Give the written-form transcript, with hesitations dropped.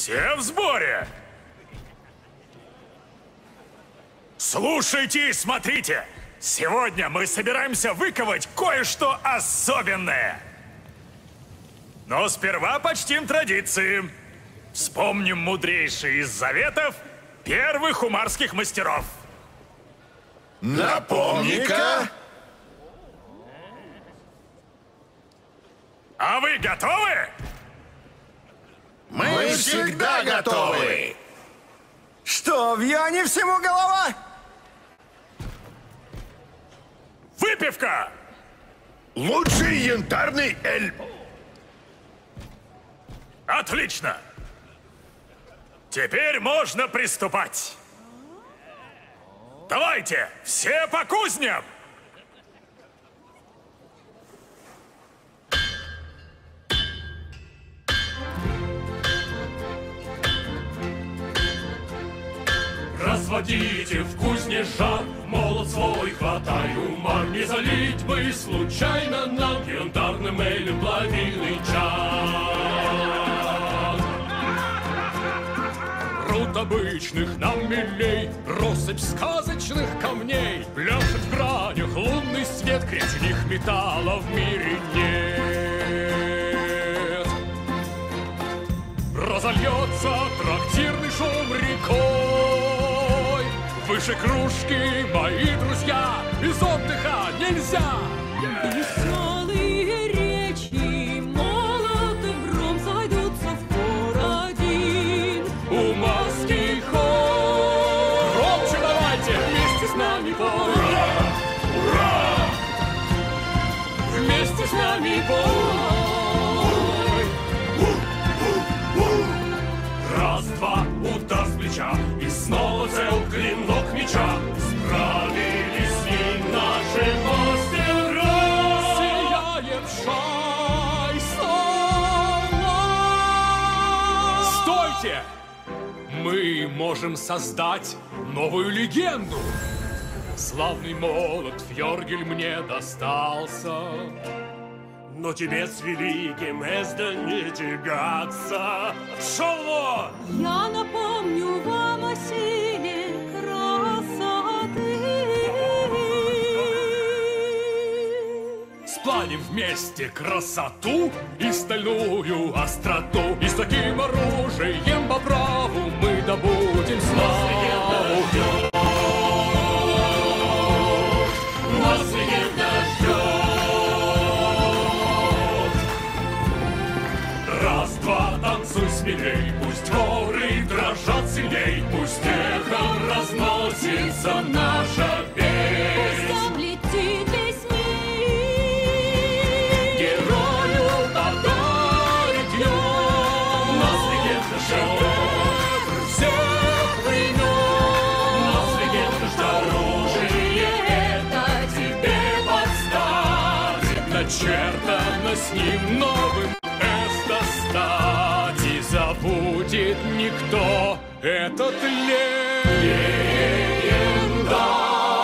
Все в сборе? Слушайте и смотрите! Сегодня мы собираемся выковать кое-что особенное. Но сперва почтим традиции. Вспомним мудрейшие из заветов первых умарских мастеров. Напомни-ка! А вы готовы? Мы всегда готовы! Что, в Яне всему голова? Выпивка! Лучший янтарный эль. Отлично! Теперь можно приступать. Давайте, все по кузням! Разводите в кузне жар, молот свой хватай умар. Не залить бы случайно нам янтарным элем плавильный чан. Пруд обычных нам милей, россыпь сказочных камней. Пляшет в гранях лунный свет, крепких металла в мире нет. Разольется трактирный шум рекой. Выше кружки, мои друзья, без отдыха нельзя. Веселые речи, молоты гром зайдутся в хор один. Умарский хор. Громче давайте, вместе с нами пой. Ура! Ура! Вместе с нами пой. Раз, два, удар с плеча, и снова цел клинок меча. Справились с ним наши мастера. Сияет шай слава. Стойте! Мы можем создать новую легенду. Славный молот Фьоргель мне достался, но тебе с великим Эзда не тягаться. Шел вон! Я напомню вам о силе красоты. Сплавим вместе красоту и стальную остроту, и с таким оружием по праву мы добудем славу. Нас легенда ждет. Раз, два, танцуй смелей, пусть горы дрожат сильней, пусть эхом разносится наша песнь. Там летит весь мир. Герою подарит днем. Нас легенда ждет. Всех времен. Нас легенда ждет. Оружие это тебе подстать. Начертано с ним новым Эзда стать. И забудет никто этот легенда.